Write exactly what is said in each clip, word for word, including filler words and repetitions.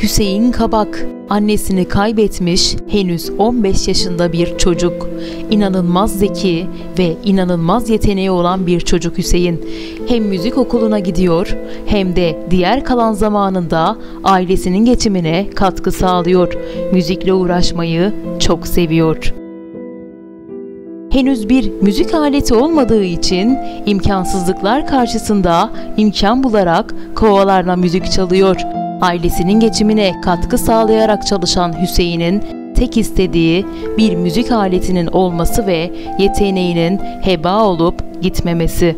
Hüseyin Kabak, annesini kaybetmiş henüz on beş yaşında bir çocuk. İnanılmaz zeki ve inanılmaz yeteneği olan bir çocuk Hüseyin. Hem müzik okuluna gidiyor hem de diğer kalan zamanında ailesinin geçimine katkı sağlıyor. Müzikle uğraşmayı çok seviyor. Henüz bir müzik aleti olmadığı için imkansızlıklar karşısında imkan bularak kovalarla müzik çalıyor. Ailesinin geçimine katkı sağlayarak çalışan Hüseyin'in tek istediği bir müzik aletinin olması ve yeteneğinin heba olup gitmemesi.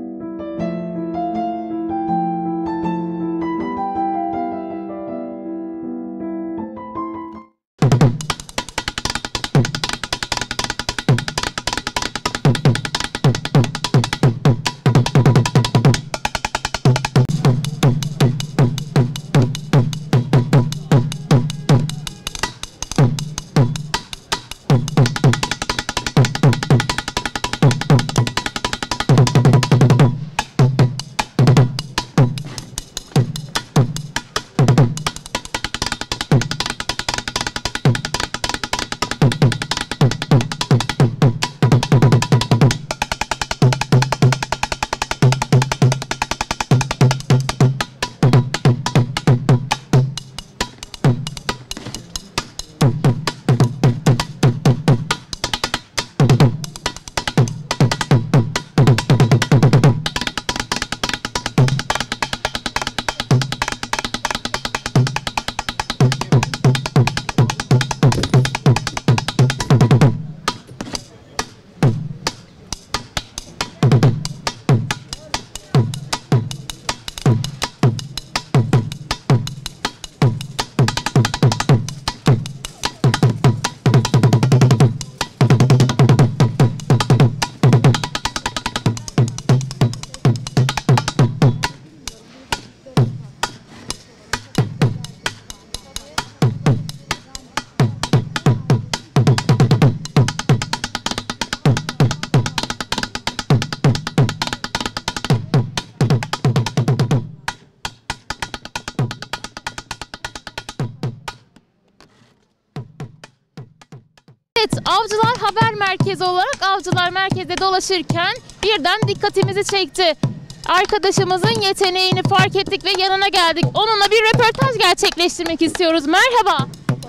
Evet, Avcılar Haber Merkezi olarak Avcılar Merkez'de dolaşırken birden dikkatimizi çekti. Arkadaşımızın yeteneğini fark ettik ve yanına geldik. Onunla bir röportaj gerçekleştirmek istiyoruz. Merhaba.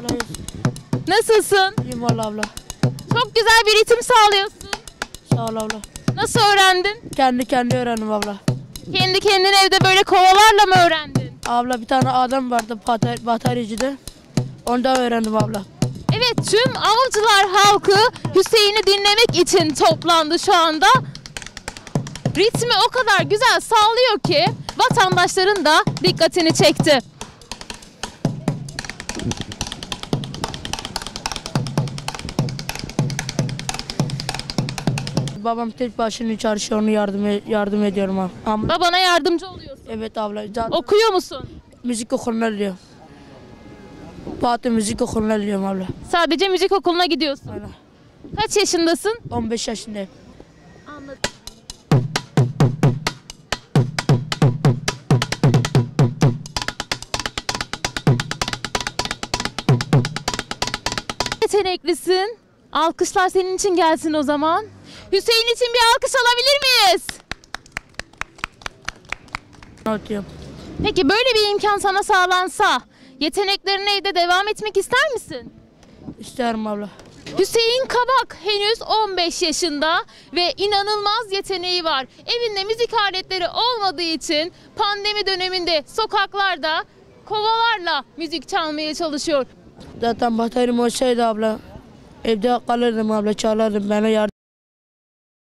Nasılsın? İyiyim valla abla. Çok güzel bir ritim sağlıyorsun. Sağ ol abla. Nasıl öğrendin? Kendi kendi öğrendim abla. Kendi kendine evde böyle kovalarla mı öğrendin? Abla bir tane adam vardı batar bataryacıda. Ondan öğrendim abla. Evet, tüm Avcılar halkı Hüseyin'i dinlemek için toplandı şu anda. Ritmi o kadar güzel sağlıyor ki vatandaşların da dikkatini çekti. Babam tek başına çalışıyor, onu yardım yardım ediyorum abla. Ama Babana yardımcı oluyorsun. evet abla. Zaten Okuyor musun? müzik okuluna gidiyorum. Batı müzik okuluna gidiyorum abla. Sadece müzik okuluna gidiyorsun. Aynen. Kaç yaşındasın? on beş yaşındayım. Anladım. Yeteneklisin. Alkışlar senin için gelsin o zaman. Hüseyin için bir alkış alabilir miyiz? Atıyorum. Peki böyle bir imkan sana sağlansa yeteneklerine evde devam etmek ister misin? İsterim abla. Hüseyin Kabak henüz on beş yaşında ve inanılmaz yeteneği var. Evinde müzik aletleri olmadığı için pandemi döneminde sokaklarda kovalarla müzik çalmaya çalışıyor. Zaten bataryam olsaydı abla evde kalırdım abla, çalardım, bana yardım